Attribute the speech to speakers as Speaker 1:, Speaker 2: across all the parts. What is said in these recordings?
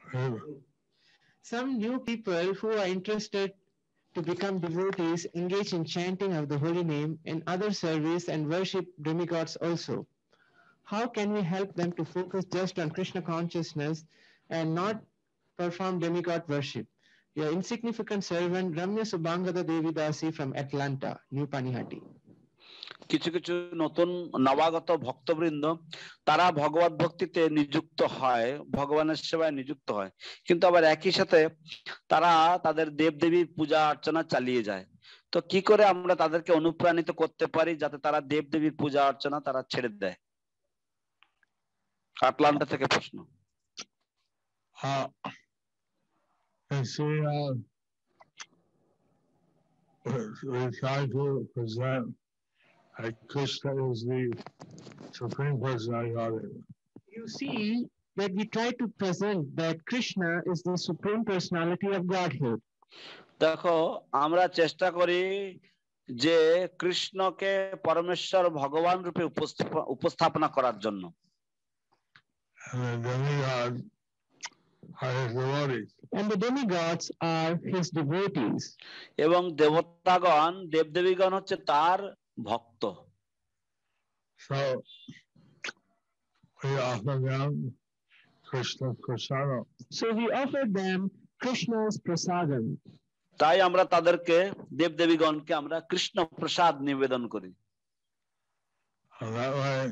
Speaker 1: Some new people who are interested to become devotees engage in chanting of the holy name and other service and worship demigods also. How can we help them to focus just on Krishna consciousness and not perform demigod worship? Your insignificant servant Ramya Subhangada Devi Dasi from Atlanta, New Panihati.
Speaker 2: কিছু কিছু নতুন নবাগত ভক্তবৃন্দ তারা ভগবত ভক্তিতে নিযুক্ত হয়, ভগবানের সেবায় নিযুক্ত হয়, কিন্তু আবার একই সাথে তারা তাদের দেবদেবীর পূজা অর্চনা চালিয়ে যায়। তো কি করে আমরা তাদেরকে অনুপ্রাণিত করতে পারি যাতে তারা দেবদেবীর পূজা অর্চনা তারা ছেড়ে দেয়? আটলান্টা থেকে প্রশ্ন।
Speaker 3: We try to present Krishna is the Supreme Personality.
Speaker 1: You see that we try to present that Krishna is the Supreme Personality of Godhead.
Speaker 2: দেখো আমরা চেষ্টা করি যে কৃষ্ণকে পরমেশ্বর ভগবান রূপে উপস্থাপনা করার জন্য।
Speaker 1: And the demigods are his devotees.
Speaker 2: এবং দেবতাগণ দেবদেবীগণ হচ্ছে তার ভক্ত।
Speaker 3: So we offer them Krishna prasadam.
Speaker 1: So we offer them Krishna's prasadam.
Speaker 2: তাই আমরা তাদেরকে দেবদেবীগণকে আমরা কৃষ্ণ প্রসাদ নিবেদন করি।
Speaker 3: That way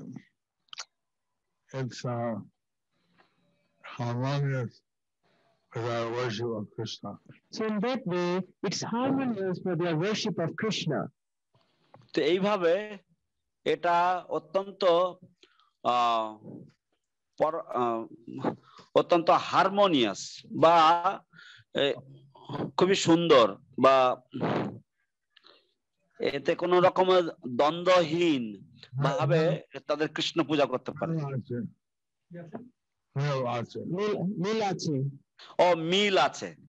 Speaker 3: it's harmonious with our worship of Krishna.
Speaker 1: So in that way it's harmonious with their worship of Krishna.
Speaker 2: তো এইভাবে এটা অত্যন্ত অত্যন্ত হারমোনিয়াস বা খুবই সুন্দর, বা এতে কোন রকমের দ্বন্দ্বহীন ভাবে তাদের কৃষ্ণ পূজা করতে পারে।
Speaker 1: মিল আছে।
Speaker 2: ও মিল আছে,